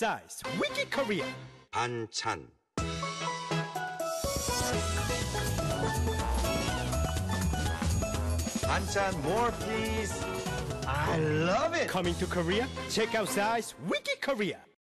Size Wiki Korea. 반찬 반찬 more please. I love it. Coming to Korea? Check out Size Wiki Korea.